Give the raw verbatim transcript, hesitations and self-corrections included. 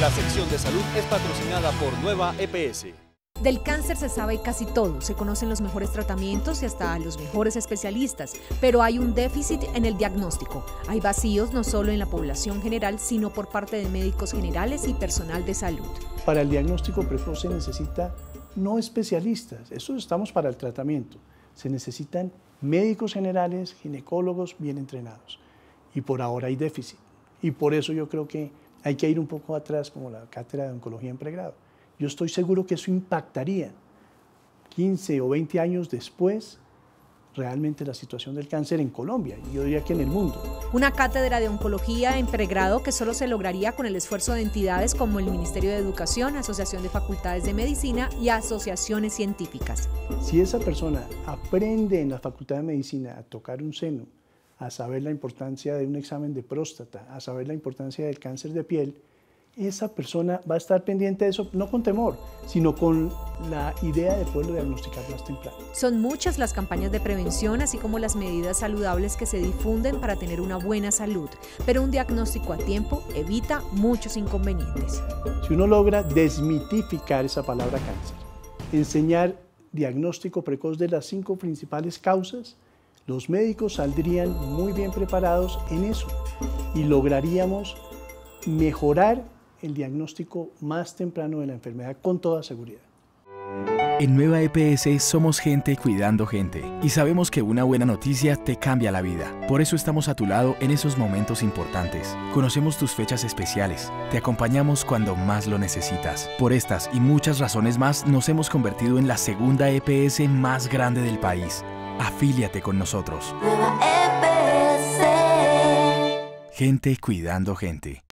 La sección de salud es patrocinada por Nueva E P S. Del cáncer se sabe casi todo, se conocen los mejores tratamientos y hasta los mejores especialistas, pero hay un déficit en el diagnóstico. Hay vacíos no solo en la población general, sino por parte de médicos generales y personal de salud. Para el diagnóstico precoz se necesita no especialistas, eso estamos para el tratamiento. Se necesitan médicos generales, ginecólogos bien entrenados. Y por ahora hay déficit. Y por eso yo creo que hay que ir un poco atrás, como la cátedra de oncología en pregrado. Yo estoy seguro que eso impactaría quince o veinte años después realmente la situación del cáncer en Colombia y yo diría que en el mundo. Una cátedra de oncología en pregrado que solo se lograría con el esfuerzo de entidades como el Ministerio de Educación, Asociación de Facultades de Medicina y asociaciones científicas. Si esa persona aprende en la Facultad de Medicina a tocar un seno, a saber la importancia de un examen de próstata, a saber la importancia del cáncer de piel, esa persona va a estar pendiente de eso, no con temor, sino con la idea de poderlo diagnosticar más temprano. Son muchas las campañas de prevención, así como las medidas saludables que se difunden para tener una buena salud, pero un diagnóstico a tiempo evita muchos inconvenientes. Si uno logra desmitificar esa palabra cáncer, enseñar diagnóstico precoz de las cinco principales causas, los médicos saldrían muy bien preparados en eso y lograríamos mejorar el diagnóstico más temprano de la enfermedad con toda seguridad. En Nueva E P S somos gente cuidando gente y sabemos que una buena noticia te cambia la vida. Por eso estamos a tu lado en esos momentos importantes. Conocemos tus fechas especiales, te acompañamos cuando más lo necesitas. Por estas y muchas razones más nos hemos convertido en la segunda E P S más grande del país. Afíliate con nosotros. Nueva E P S. Gente cuidando gente.